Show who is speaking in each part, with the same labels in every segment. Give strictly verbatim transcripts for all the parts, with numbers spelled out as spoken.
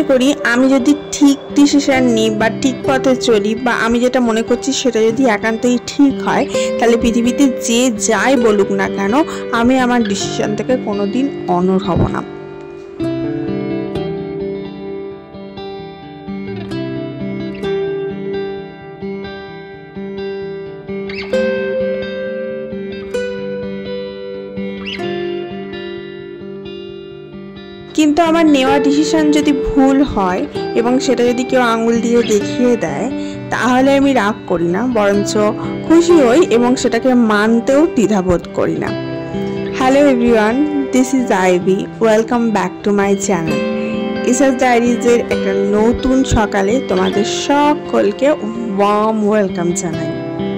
Speaker 1: করি আমি যদি ঠিক ডিসিশন নিই বা ঠিক পথে চলি বা আমি যেটা মনে করছি সেটা যদি একান্তই ঠিক হয়, তাহলে পৃথিবীতে যে যাই বলুক না কেন আমি আমার ডিসিশন থেকে কোনোদিন অনড় হব না। কিন্তু আমার নেওয়া ডিসিশন যদি ভুল হয় এবং সেটা যদি কেউ আঙুল দিয়ে দেখিয়ে দেয়, তাহলে আমি রাগ করি না, বরঞ্চ খুশি হই এবং সেটাকে মানতেও দ্বিধাবোধ করি না। Hello everyone, this is Ivy, welcome back to my channel. ইসাস ডায়েরিজের একটা নতুন সকালে তোমাদের সকলকে ওয়ার্ম ওয়েলকাম জানাই।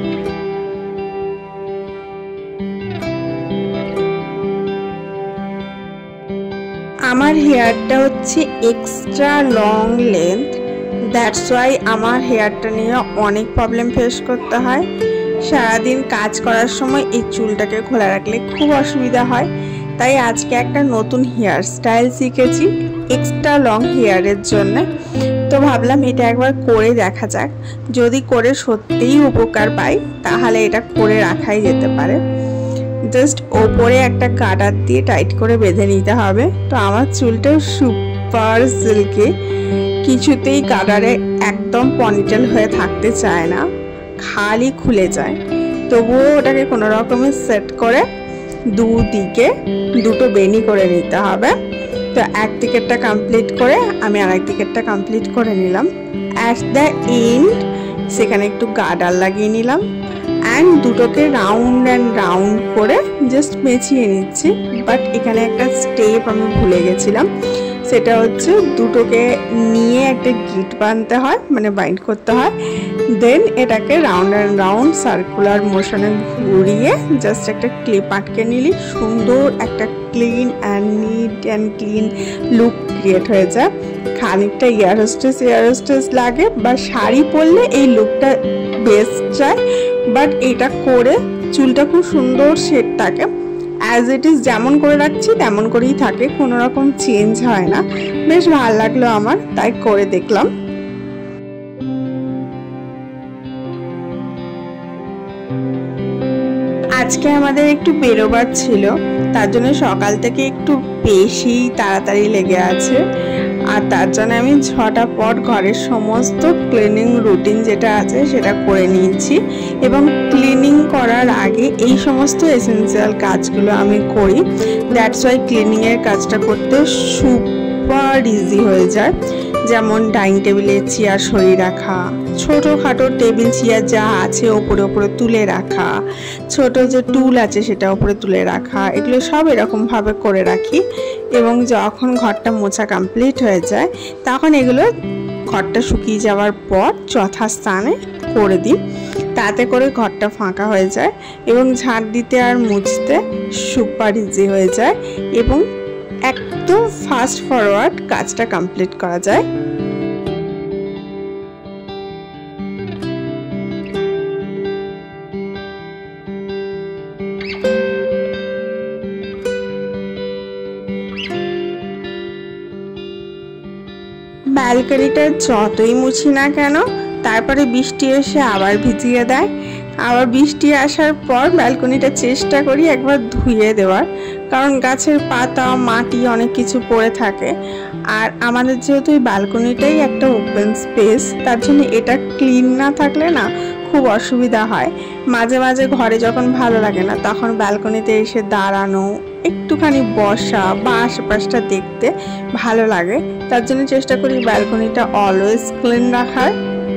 Speaker 1: আমার হেয়ারটা হচ্ছে extra long length, that's why আমার হেয়ারটা নিয়ে অনেক প্রবলেম ফেস করতে হয়। সারাদিন কাজ করার সময় এই চুলটাকে খোলা রাখলে খুব অসুবিধা হয়, তাই আজকে একটা নতুন হেয়ার স্টাইল শিখেছি এক্সট্রা লং হেয়ারের জন্য। তো ভাবলাম এটা একবার করে দেখা যাক, যদি করে সত্যিই উপকার পাই তাহলে এটা করে রাখাই যেতে পারে। জাস্ট ওপরে একটা কাটার দিয়ে টাইট করে বেঁধে নিতে হবে। তো আমার চুলটা সুপার সিল্কি, কিছুতেই কাটারে একদম পনিটেল হয়ে থাকতে চায় না, খালি খুলে যায়। তবুও ওটাকে কোনো রকমের সেট করে দুদিকে দুটো বেনি করে নিতে হবে। তো এক দিকেরটা কমপ্লিট করে আমি আরেক দিকেরটা কমপ্লিট করে নিলাম। অ্যাট দ্য এন্ড সেখানে একটু গার্ডার লাগিয়ে নিলাম অ্যান্ড দুটোকে রাউন্ড অ্যান্ড রাউন্ড করে জাস্ট পেঁচিয়ে নিচ্ছি। বাট এখানে একটা স্টেপ আমি ভুলে গেছিলাম, সেটা হচ্ছে দুটোকে নিয়ে একটা গিট বাঁধতে হয়, মানে বাইন্ড করতে হয়। দেন এটাকে রাউন্ড অ্যান্ড রাউন্ড সার্কুলার মোশনে ঘুরিয়ে জাস্ট একটা ক্লিপ আটকে নিলি, সুন্দর একটা clean and neat and clean look create হয়ে যায়। খানিকটা ইয়ার হোস্টেস ইয়ার হোস্টেস লাগে বা শাড়ি পরলে এই লুকটা বেস্ট যায়। বাট এটা করে চুলটা খুব সুন্দর সেট থাকে, অ্যাজ ইট ইজ যেমন করে রাখছি তেমন করেই থাকে, কোনো রকম চেঞ্জ হয় না। বেশ ভালো লাগলো আমার, তাই করে দেখলাম। আজকে আমাদের একটু বেরোবার ছিল, তার জন্য সকাল থেকে একটু বেশি তাড়াতাড়ি লেগে আছে। আর তার জন্য আমি ছটা পর ঘরের সমস্ত ক্লিনিং রুটিন যেটা আছে সেটা করে নিয়েছি এবং ক্লিনিং করার আগে এই সমস্ত এসেন্সিয়াল কাজগুলো আমি করি। দ্যাটস ওয়াই ক্লিনিংয়ের কাজটা করতে সুপার ইজি হয়ে যায়। যেমন ডাইনিং টেবিলে চেয়ার সরিয়ে রাখা, ছোটোখাটো টেবিল চেয়ার যা আছে ওপরে ওপরে তুলে রাখা, ছোট যে টুল আছে সেটা ওপরে তুলে রাখা, এগুলো সব এরকমভাবে করে রাখি। এবং যখন ঘরটা মোছা কমপ্লিট হয়ে যায় তখন এগুলো ঘরটা শুকিয়ে যাওয়ার পর যথাস্থানে করে দিই, তাতে করে ঘরটা ফাঁকা হয়ে যায় এবং ঝাড় দিতে আর মুছতে সুপার ইজি হয়ে যায় এবং একদম ফাস্ট ফরওয়ার্ড কাজটা কমপ্লিট করা যায়। ব্যালকনিটা যতই মুছি না কেন তারপরে বৃষ্টি এসে আবার ভিজিয়ে দেয়। আবার বৃষ্টি আসার পর ব্যালকনিটা চেষ্টা করি একবার ধুয়ে দেওয়ার, কারণ গাছের পাতা মাটি অনেক কিছু পড়ে থাকে। আর আমাদের যেহেতু এই ব্যালকনিটাই একটা ওপেন স্পেস, তার জন্য এটা ক্লিন না থাকলে না খুব অসুবিধা হয়। মাঝে মাঝে ঘরে যখন ভালো লাগে না তখন ব্যালকনিতে এসে দাঁড়ানো, একটুখানি বসা বা আশেপাশটা দেখতে ভালো লাগে, তার জন্য চেষ্টা করি ব্যালকনিটা অলওয়েজ ক্লিন রাখার।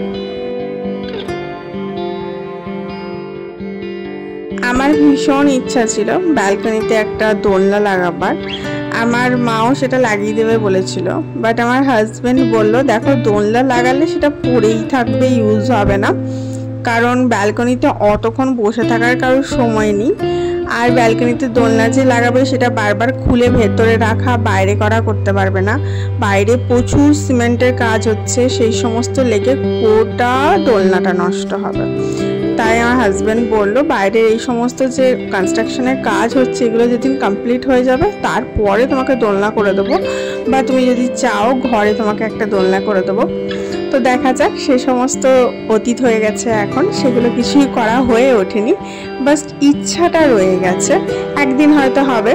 Speaker 1: আমার ভীষণ ইচ্ছা ছিল ব্যালকনিতে একটা দোলনা লাগাবার, আমার মাও সেটা লাগিয়ে দেবে বলেছিল। বাট আমার হাজব্যান্ড বলল দেখো দোলনা লাগালে সেটা পড়েই থাকবে, ইউজ হবে না, কারণ ব্যালকনিতে অতক্ষণ বসে থাকার কারোর সময় নেই। আর ব্যালকনিতে দোলনা যে লাগাবে সেটা বারবার খুলে ভেতরে রাখা বাইরে করা করতে পারবে না, বাইরে প্রচুর সিমেন্টের কাজ হচ্ছে, সেই সমস্ত লেগে গোটা দোলনাটা নষ্ট হবে। তাই আমার হাজব্যান্ড বললো বাইরের এই সমস্ত যে কনস্ট্রাকশনের কাজ হচ্ছে এগুলো যেদিন কমপ্লিট হয়ে যাবে তারপরে তোমাকে দোলনা করে দেবো, বা তুমি যদি চাও ঘরে তোমাকে একটা দোলনা করে দেবো। তো দেখা যাক, সে সমস্ত অতীত হয়ে গেছে, এখন সেগুলো কিছুই করা হয়ে ওঠেনি, বাস ইচ্ছাটা রয়ে গেছে, একদিন হয়তো হবে।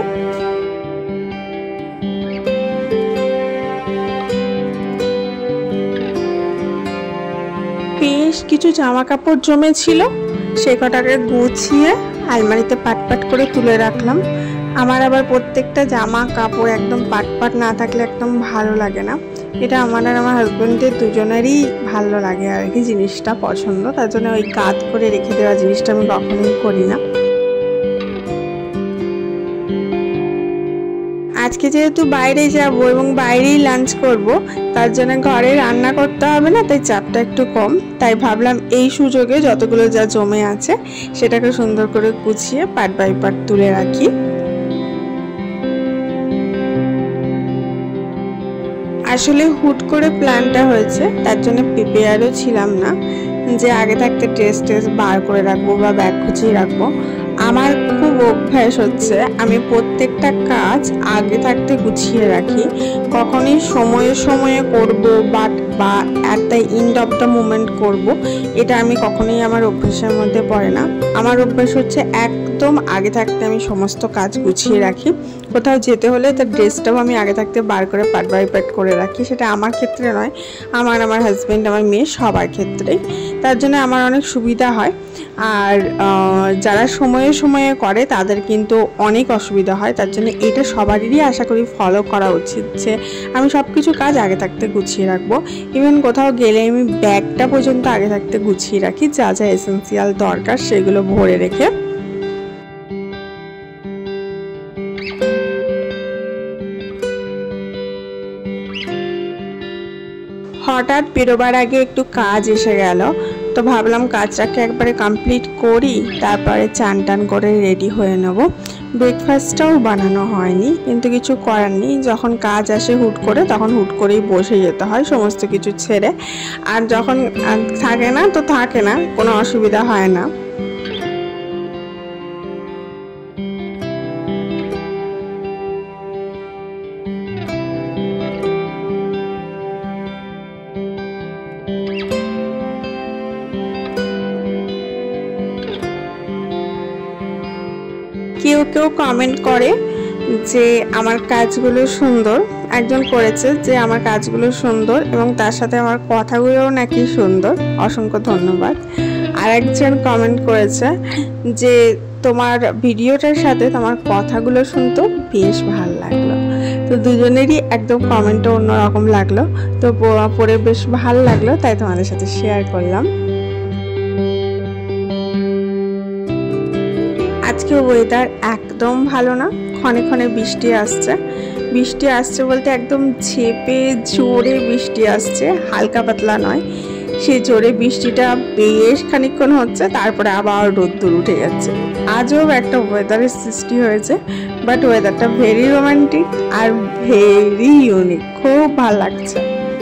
Speaker 1: বেশ কিছু জামা কাপড় জমেছিল, সে কটাকে গুছিয়ে আলমারিতে পাট পাট করে তুলে রাখলাম। আমার আবার প্রত্যেকটা জামা কাপড় একদম পাট পাট না থাকলে একদম ভালো লাগে না। এটা আমার আর আমার হাজব্যান্ডের দুজনেরই ভালো লাগে আর কি, জিনিসটা পছন্দ, তার জন্য ওই কাঁধ করে রেখে দেওয়া জিনিসটা আমি কখনোই করি না। আজকে যেহেতু বাইরে যাব এবং বাইরেই লাঞ্চ করব, তার জন্য ঘরে রান্না করতে হবে না, তাই চাপটা একটু কম। তাই ভাবলাম এই সুযোগে যতগুলো যা জমে আছে সেটাকে সুন্দর করে গুছিয়ে পার্ট বাই পার্ট তুলে রাখি। আসলে হুট করে প্ল্যানটা হয়েছে, তার জন্য প্রিপেয়ারও ছিলাম না যে আগে থাকতে ড্রেস ট্রেস বার করে রাখবো বা ব্যাগ গুছিয়ে রাখবো। আমার খুব অভ্যাস হচ্ছে আমি প্রত্যেকটা কাজ আগে থাকতে গুছিয়ে রাখি, কখনই সময়ে সময়ে করব বাট বা at the end of the moment করব, এটা আমি কখনোই আমার অভ্যাসের মধ্যে পড়ে না। আমার অভ্যাস হচ্ছে একদম আগে থাকতে আমি সমস্ত কাজ গুছিয়ে রাখি। কোথাও যেতে হলে তার ড্রেসটাও আমি আগে থাকতে বার করে পার্ট বাই পার্ট করে রাখি। সেটা আমার ক্ষেত্রে নয়, আমার আমার হাজব্যান্ড আমার মেয়ে সবার ক্ষেত্রেই। তার জন্য আমার অনেক সুবিধা হয়। আর যারা সময়ে সময়ে করে তাদের কিন্তু অনেক অসুবিধা হয়, তার জন্য এটা সবারই আশা করি ফলো করা উচিত যে আমি সব কিছু কাজ আগে থাকতে গুছিয়ে রাখবো। ইভেন কোথাও গেলে আমি ব্যাগটা পর্যন্ত আগে থাকতে গুছিয়ে রাখি, যা যা এসেন্সিয়াল দরকার সেগুলো ভরে রেখে। হঠাৎ বেরোবার আগে একটু কাজ এসে গেল, তো ভাবলাম কাজটাকে একবারে কমপ্লিট করি, তারপরে চান টান করে রেডি হয়ে নেব। ব্রেকফাস্টটাও বানানো হয়নি, কিন্তু কিছু করার নেই, যখন কাজ আসে হুট করে তখন হুট করেই বসে যেতে হয় সমস্ত কিছু ছেড়ে। আর যখন থাকে না তো থাকে না, কোনো অসুবিধা হয় না। কেউ কেউ কমেন্ট করে যে আমার কাজগুলো সুন্দর, একজন করেছে যে আমার কাজগুলো সুন্দর এবং তার সাথে আমার কথাগুলোও নাকি সুন্দর, অসংখ্য ধন্যবাদ। আর একজন কমেন্ট করেছে যে তোমার ভিডিওটার সাথে তোমার কথাগুলো শুনতে বেশ ভালো লাগলো। তো দুজনেরই একদম কমেন্টটা অন্যরকম লাগলো, তো পরে বেশ ভালো লাগলো, তাই তোমাদের সাথে শেয়ার করলাম। আজকে ওয়েদার একদম ভালো না, ক্ষণে ক্ষণে বৃষ্টি আসছে। বৃষ্টি আসছে বলতে একদম ঝেপে জোরে বৃষ্টি আসছে, হালকা পাতলা নয়। সেই জোরে বৃষ্টিটা বেশ খানিকক্ষণ হচ্ছে, তারপরে আবার রোদ্দুর উঠে যাচ্ছে। আজও একটা ওয়েদারের সৃষ্টি হয়েছে, বাট ওয়েদারটা ভেরি রোমান্টিক আর ভেরি ইউনিক, খুব ভালো লাগছে।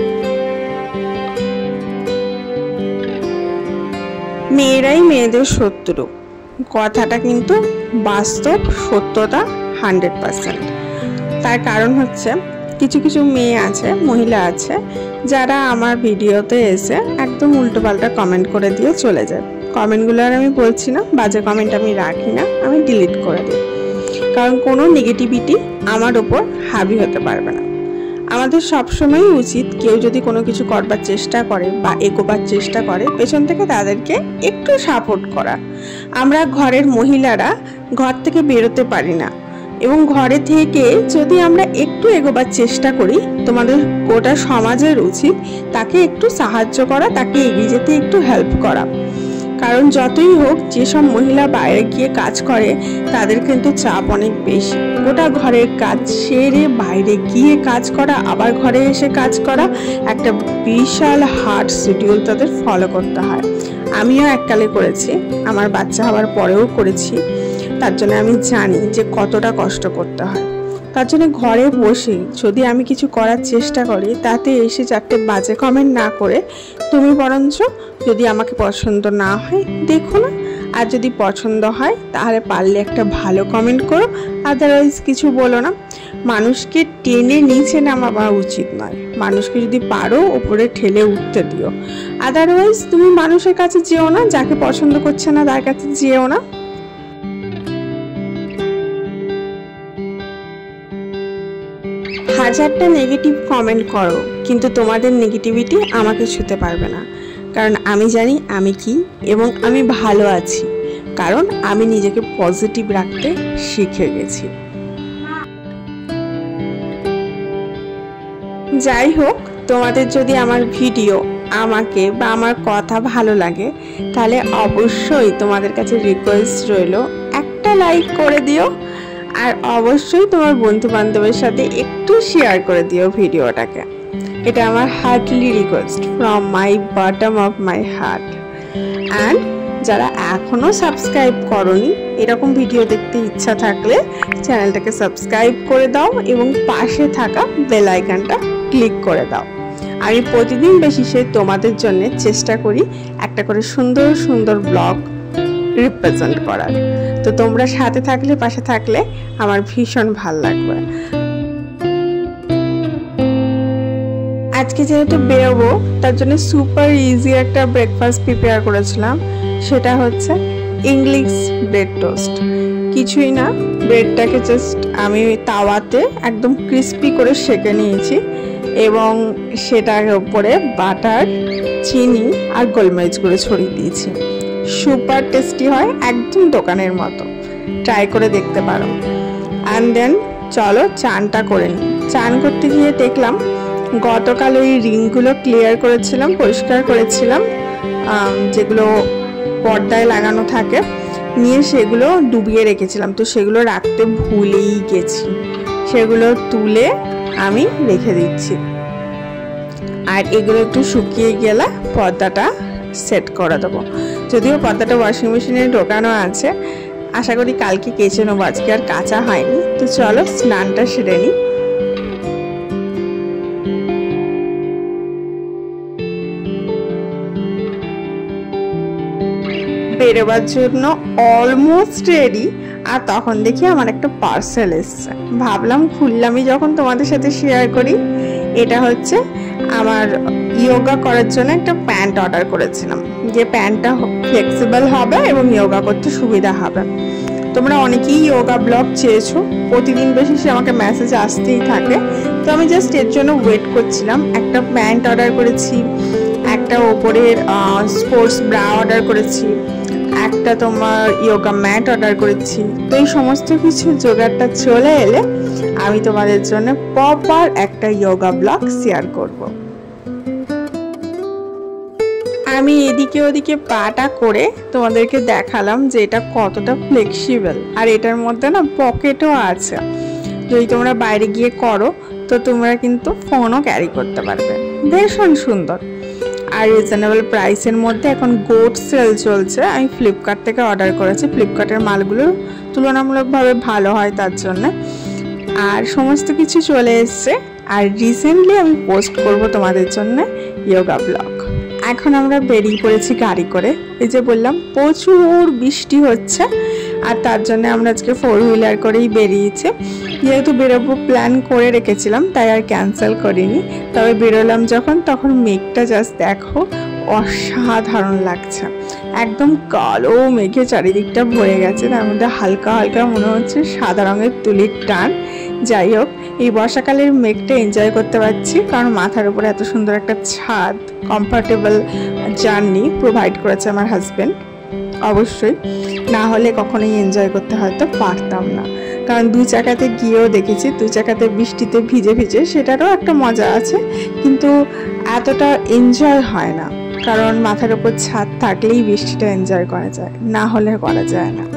Speaker 1: মেয়েরাই মেয়েদের শত্রু, কথাটা কিন্তু বাস্তব সত্যতা হান্ড্রেড পার্সেন্ট। তার কারণ হচ্ছে কিছু কিছু মেয়ে আছে, মহিলা আছে, যারা আমার ভিডিওতে এসে একদম উল্টোপাল্টা কমেন্ট করে দিয়ে চলে যায়। কমেন্টগুলো আর আমি বলছি না, বাজে কমেন্ট আমি রাখি না, আমি ডিলিট করে দিই, কারণ কোনো নেগেটিভিটি আমার ওপর হাবি হতে পারবে না। আমাদের সবসময় উচিত কেউ যদি কোনো কিছু করবার চেষ্টা করে বা এগোবার চেষ্টা করে, পেছন থেকে তাদেরকে একটু সাপোর্ট করা। আমরা ঘরের মহিলারা ঘর থেকে বেরোতে পারি না, এবং ঘরে থেকে যদি আমরা একটু এগোবার চেষ্টা করি, তোমাদের গোটা সমাজের উচিত তাকে একটু সাহায্য করা, তাকে এগিয়ে যেতে একটু হেল্প করা। কারণ যতই হোক, যেসব মহিলা বাইরে গিয়ে কাজ করে তাদের কিন্তু চাপ অনেক বেশি। গোটা ঘরের কাজ সেরে বাইরে গিয়ে কাজ করা, আবার ঘরে এসে কাজ করা, একটা বিশাল হার্ড শিডিউল তাদের ফলো করতে হয়। আমিও এককালে করেছি, আমার বাচ্চা হওয়ার পরেও করেছি, তার জন্য আমি জানি যে কতটা কষ্ট করতে হয়। তার জন্য ঘরে বসে যদি আমি কিছু করার চেষ্টা করি, তাতে এসে চারটে বাজে কমেন্ট না করে তুমি বরঞ্চ যদি আমাকে পছন্দ না হয় দেখো না, আর যদি পছন্দ হয় তাহলে পারলে একটা ভালো কমেন্ট করো, আদারওয়াইজ কিছু বলো না। মানুষকে টেনে নিচে নামাবা উচিত নয়, মানুষকে যদি পারো উপরে ঠেলে উঠতে দিও। আদারওয়াইজ তুমি মানুষের কাছে যেও না, যাকে পছন্দ করছে না তার কাছে যেও না। হাজারটা নেগেটিভ কমেন্ট করো, কিন্তু তোমাদের নেগেটিভিটি আমাকে ছুঁতে পারবে না, কারণ আমি জানি আমি কি এবং আমি ভালো আছি, কারণ আমি নিজেকে পজিটিভ রাখতে শিখে গেছি। যাই হোক, তোমাদের যদি আমার ভিডিও, আমাকে বা আমার কথা ভালো লাগে তাহলে অবশ্যই তোমাদের কাছে রিকোয়েস্ট রইল একটা লাইক করে দিও, আর অবশ্যই তোমার বন্ধু বান্ধবের সাথে একটু শেয়ার করে দিও ভিডিওটাকে। এটা আমার heartly request from my bottom of my heart. And যারা এখনও সাবস্ক্রাইব করনি, এরকম ভিডিও দেখতে ইচ্ছা থাকলে চ্যানেলটাকে সাবস্ক্রাইব করে দাও এবং পাশে থাকা বেল আইকনটা ক্লিক করে দাও। আমি প্রতিদিন বেশিসে তোমাদের জন্য চেষ্টা করি একটা করে সুন্দর সুন্দর ব্লগ রিপ্রেজেন্ট করার। তো তোমরা সাথে থাকলে, পাশে থাকলে আমার ভীষণ ভাল লাগবে। আজকে যেহেতু বেরোবো, তার জন্য সুপার ইজি একটা ব্রেকফাস্ট প্রিপেয়ার করেছিলাম, সেটা হচ্ছে ইংলিশ ব্রেড টোস্ট। কিছুই না, ব্রেডটাকে জাস্ট আমি তাওয়াতে একদম ক্রিস্পি করে সেঁকে নিয়েছি এবং সেটার উপরে বাটার, চিনি আর গোলমরিচ গুঁড়ো ছড়িয়ে দিয়েছি। সুপার টেস্টি হয়, একদম দোকানের মতো, ট্রাই করে দেখতে পারো। অ্যান্ড দেন চলো চানটা করে নিই। চান করতে গিয়ে দেখলাম গতকাল ওই রিংগুলো ক্লিয়ার করেছিলাম, পরিষ্কার করেছিলাম, যেগুলো পর্দায় লাগানো থাকে, নিয়ে সেগুলো ডুবিয়ে রেখেছিলাম। তো সেগুলো রাখতে ভুলেই গেছি, সেগুলো তুলে আমি রেখে দিচ্ছি। আর এগুলো একটু শুকিয়ে গেলে পর্দাটা সেট করে দেবো। যদিও পর্দাটা ওয়াশিং মেশিনে ঢোকানো আছে, আশা করি কালকে কেচে নেবো, আজকে আর কাঁচা হয়নি। তো চলো স্নানটা সেরে নিই। বেরোবার জন্য অলমোস্ট রেডি, আর তখন দেখি আমার একটা পার্সেল এসছে। ভাবলাম খুললামই যখন তোমাদের সাথে শেয়ার করি। এটা হচ্ছে আমার ইয়োগা করার জন্য একটা প্যান্ট অর্ডার করেছিলাম, যে প্যান্টটা ফ্লেক্সিবল হবে এবং ইয়োগা করতে সুবিধা হবে। তোমরা অনেকেই ইয়োগা ব্লগ চেয়েছো, প্রতিদিন বেশি আমাকে মেসেজ আসতেই থাকে। তো আমি জাস্ট এর জন্য ওয়েট করছিলাম। একটা প্যান্ট অর্ডার করেছি, একটা ওপরের স্পোর্টস ব্রা অর্ডার করেছি, একটা তোমার ইয়োগা ম্যাট অর্ডার করেছি। তো এই সমস্ত কিছু জোগাড়টা চলে এলে আমি তোমাদের জন্য প্রপার একটা ইয়োগা ব্লগ শেয়ার করব। আমি এদিকে ওদিকে পাটা করে তোমাদেরকে দেখালাম যে এটা কতটা ফ্লেক্সিবল, আর এটার মধ্যে না পকেটও আছে। যদি তোমরা বাইরে গিয়ে করো তো তোমরা কিন্তু ফোনও ক্যারি করতে পারবে। ভীষণ সুন্দর আর রিজনেবল প্রাইসের মধ্যে এখন গোট সেল চলছে। আমি ফ্লিপকার্ট থেকে অর্ডার করেছি, ফ্লিপকার্টের মালগুলো তুলনামূলকভাবে ভালো হয় তার জন্য। আর সমস্ত কিছু চলে এসছে, আর রিসেন্টলি আমি পোস্ট করব তোমাদের জন্য ইয়োগা ব্লগ। এখন আমরা বেরিয়ে পড়েছি গাড়ি করে। এই যে বললাম প্রচুর বৃষ্টি হচ্ছে, আর তার জন্য আমরা আজকে ফোর হুইলার করেই বেরিয়েছি। যেহেতু বেরোবো প্ল্যান করে রেখেছিলাম, তাই আর ক্যান্সেল করিনি। তবে বেরোলাম যখন, তখন মেঘটা জাস্ট দেখো, অসাধারণ লাগছে। একদম কালো মেঘে চারিদিকটা ভরে গেছে, তার মধ্যে হালকা হালকা মনে হচ্ছে সাদা রঙের তুলির টান। যাই হোক, এই বর্ষাকালের মেঘটা এনজয় করতে পারছি, কারণ মাথার উপরে এত সুন্দর একটা ছাদ, কমফর্টেবল জার্নি প্রোভাইড করেছে আমার হাজব্যান্ড। অবশ্যই না হলে কখনোই এনজয় করতে হয়তো পারতাম না, কারণ দুই চাকাতে গিয়েও দেখেছি দুই চাকাতে বৃষ্টিতে ভিজে ভিজে সেটারও একটা মজা আছে, কিন্তু এতটা এনজয় হয় না, কারণ মাথার উপর ছাদ থাকলেই বৃষ্টিটা এনজয় করা যায়, না হলে করা যায় না।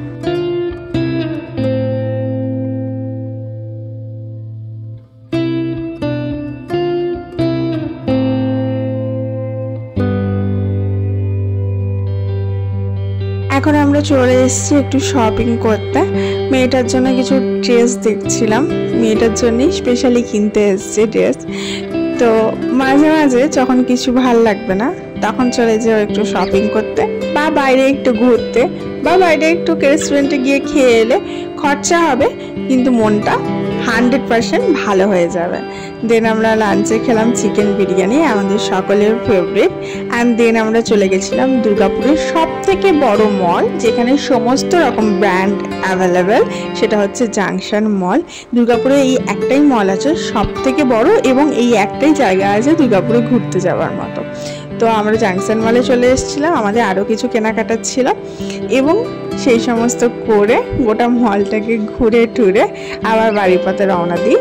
Speaker 1: এখন আমরা চলে এসেছি একটু শপিং করতে। মেয়েটার জন্য কিছু ড্রেস দেখছিলাম, মেয়েটার জন্যই স্পেশালি কিনতে এসেছি ড্রেস। তো মাঝে মাঝে যখন কিছু ভাল লাগবে না তখন চলে যাও একটু শপিং করতে বা বাইরে একটু ঘুরতে বা বাইরে একটু রেস্টুরেন্টে গিয়ে খেয়ে এলে খরচা হবে কিন্তু মনটা হান্ড্রেড পার্সেন্ট ভালো হয়ে যাবে। দেন আমরা লাঞ্চে খেলাম চিকেন বিরিয়ানি, আমাদের সকলের ফেভারিট। অ্যান্ড দেন আমরা চলে গেছিলাম দুর্গাপুরের সব থেকে বড় মল, যেখানে সমস্ত রকম ব্র্যান্ড অ্যাভেলেবেল, সেটা হচ্ছে জাংশন মল। দুর্গাপুরে এই একটাই মল আছে সব থেকে বড়, এবং এই একটাই জায়গা আছে দুর্গাপুরে ঘুরতে যাওয়ার মতো। তো আমরা জাংশন মলে চলে এসেছিলাম, আমাদের আরও কিছু কেনাকাটার ছিল, এবং সেই সমস্ত করে গোটা মলটাকে ঘুরে টুরে আবার বাড়ির পথে রওনা দিই।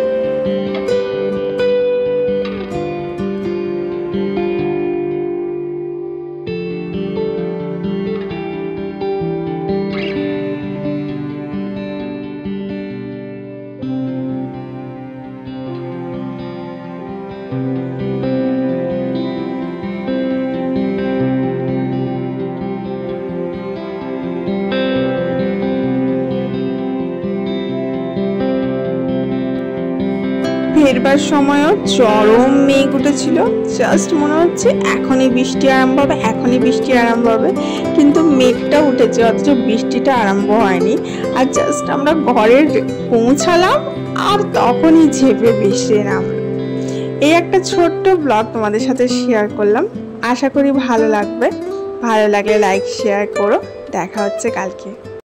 Speaker 1: ফেরবার সময়ও চরম মেঘ উঠেছিল, জাস্ট মনে হচ্ছে এখনই বৃষ্টি আরম্ভ হবে এখনই বৃষ্টি আরম্ভ হবে কিন্তু মেঘটা উঠেছে অথচ বৃষ্টিটা আরম্ভ হয়নি। আর জাস্ট আমরা ঘরে পৌঁছালাম আর তখনই ঝেঁপে বৃষ্টি নামলো। এই একটা ছোট্ট ব্লগ তোমাদের সাথে শেয়ার করলাম, আশা করি ভালো লাগবে। ভালো লাগলে লাইক শেয়ার করো, দেখা হচ্ছে কালকে।